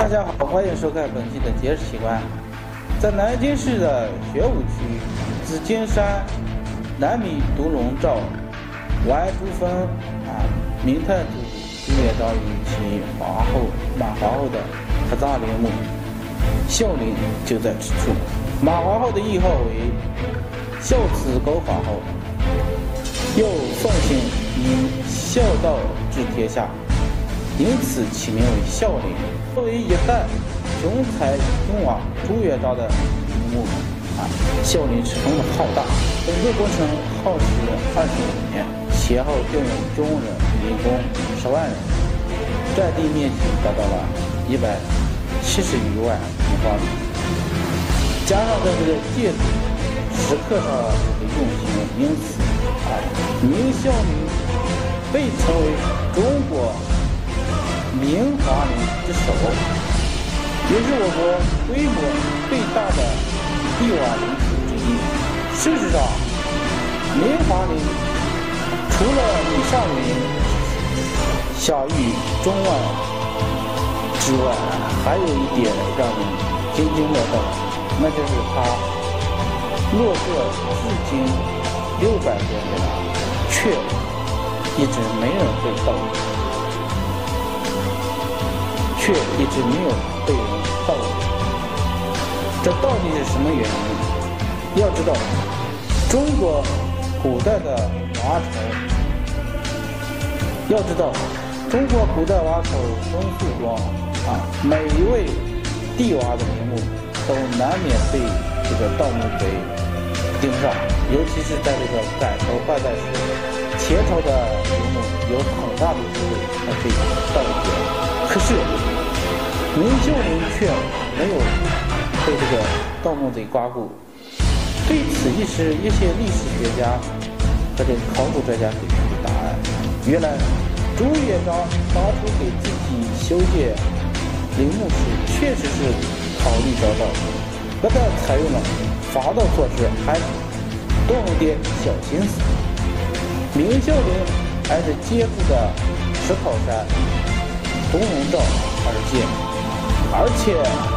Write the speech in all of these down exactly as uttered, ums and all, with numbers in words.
家好，欢迎收看本期的节日奇观。在南京市的玄武区紫金山南闽独龙罩完珠峰啊，明太祖朱元璋与其皇后马皇后的合葬陵墓孝陵就在此处。马皇后的谥号为孝慈高皇后，又奉行以孝道治天下，因此起名为孝陵。作为一代雄才雄王朱元璋的陵墓啊，孝陵十分的浩大，整个工程耗时二十五年，前后调用中人、民工十万人，占地面积达到了一百七十余万平方米，加上在这个建筑石刻上的用心，因此啊，明孝陵被称为中国明皇陵之首，也是我国规模最大的帝王陵寝之一。事实上，明皇陵除了以上陵享誉中外之外，还有一点让人津津乐道，那就是它落座至今六百多年了，却一直没人会盗墓。却一直没有被人盗墓，这到底是什么原因？要知道，中国古代的王朝，要知道，中国古代王朝风肃中啊，每一位帝王的陵墓都难免被这个盗墓贼盯上，尤其是在这个改朝换代时，前朝的陵墓有很大的机会会被盗掘。可是明孝陵却没有被这个盗墓贼刮顾。对此一时，一些历史学家和这个考古专家给出的答案：原来朱元璋当初给自己修建陵墓时，确实是考虑周到，不但采用了防盗措施，还动了点小心思。明孝陵还是肩负着石考山、独龙罩而建。而且，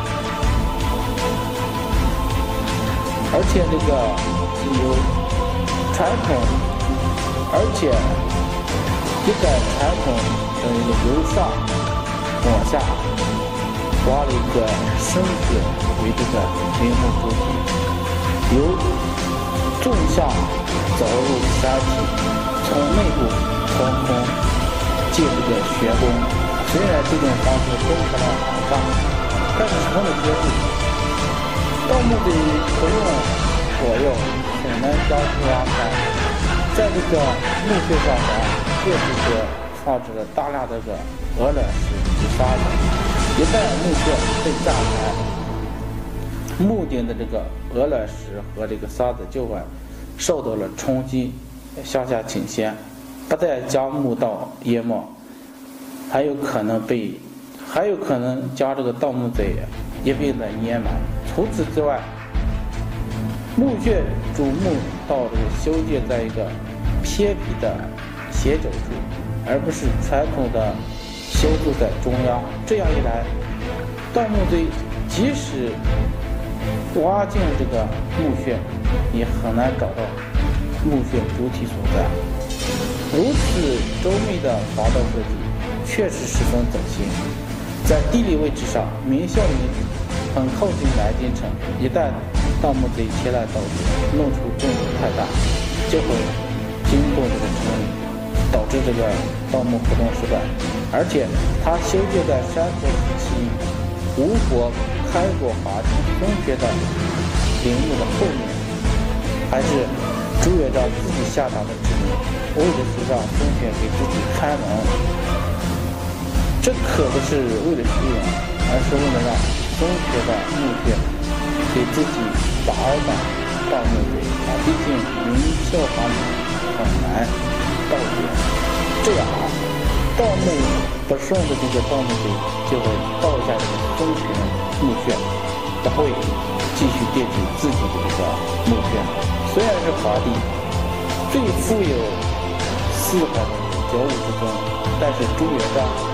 而且这个有传统，而且这个传统的一个由上往下挖了一个深穴为这个陵墓主体，由纵向凿入山体，从内部从空建这个玄宫。虽然这种方式工程量很大，但是十分的结实。盗墓贼不用火药，很难将出挖开。在这个墓穴上方，确实是放置了大量的这个鹅卵石以及沙子。一旦墓穴被炸开，墓顶的这个鹅卵石和这个沙子就会受到了冲击，向下倾斜，不但将墓道淹没，还有可能被，还有可能将这个盗墓贼一并的淹满。除此之外，墓穴主墓道这个修建在一个偏僻的斜角处，而不是传统的修筑在中央。这样一来，盗墓贼即使挖进这个墓穴，也很难找到墓穴主体所在。如此周密的防盗设计确实十分走心。在地理位置上，明孝陵很靠近南京城，一旦盗墓贼前来盗掘，弄出动静太大，就会惊动这个城里，导致这个盗墓活动失败。而且，它修建在山河时期吴国开国皇帝孙权的陵墓的后面，还是朱元璋自己下达的指令，为的是让孙权给自己开门。这可不是为了实用，而是为了让孙权的墓穴给自己打倒盗墓贼啊！毕竟明孝皇陵很难盗掘，这样啊，盗墓不顺的这个盗墓贼就会盗下这个孙权墓穴，不会继续惦记自己的这个墓穴。虽然是皇帝最富有四海的九五之宗，但是朱元璋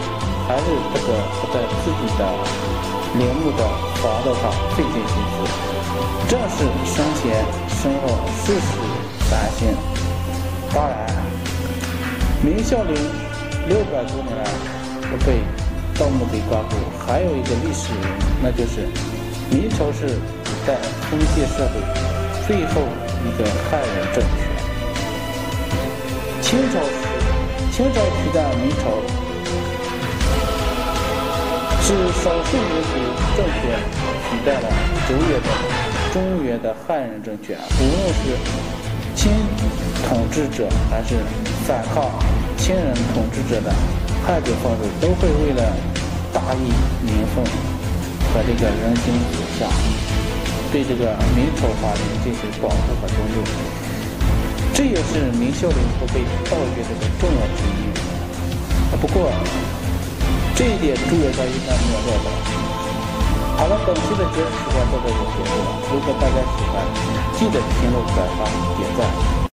还是这个不在自己的陵墓的房子上费尽心思，正是生前身后世事担心。当然，明孝陵六百多年来不被盗墓贼刮骨，还有一个历史原因，那就是明朝是古代封建社会最后一个汉人政权。清朝时，清朝取代明朝，是少数民族政权取代了周原的中原的汉人政权。无论是清统治者还是反抗清人统治者的汉族分子，都会为了大义民愤和这个人心所向，对这个明朝法律进行保护和尊重。这也是明孝陵不被盗掘的重要之一。不过，这一点朱元璋应该没有料到。好了，本期的节目时间到这就结束了。如果大家喜欢，记得评论、转发、点赞。